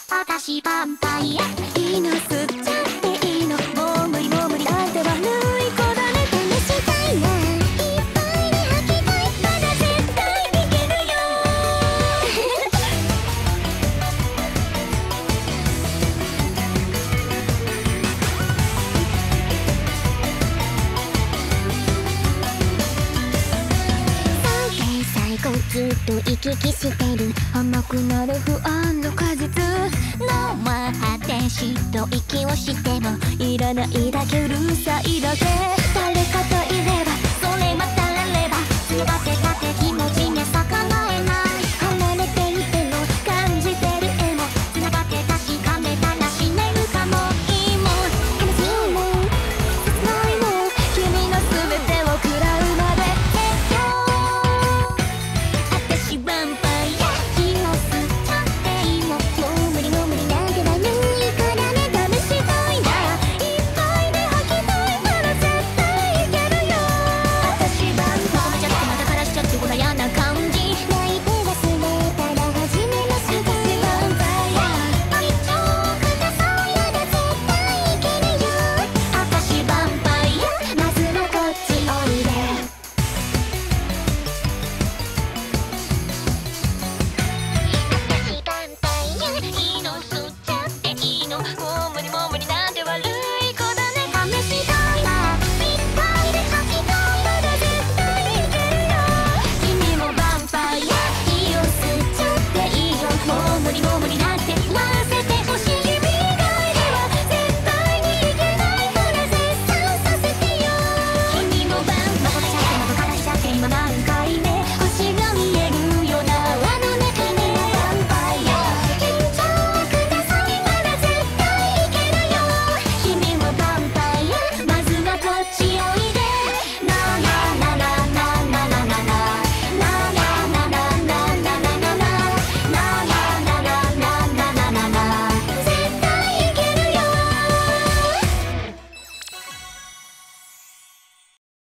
私ヴァンパイア。いいの吸っちゃっていいの。もう無理もう無理だって悪い子だね。試したいな。いっぱいに吐きたい。まだ絶対いけるよ。最高ずっと行き来してる。甘くなる不安の果実。ノーマー果てしと息をしてもいらないだけうるさいだけ。誰かといればそれまたれれば全てが敵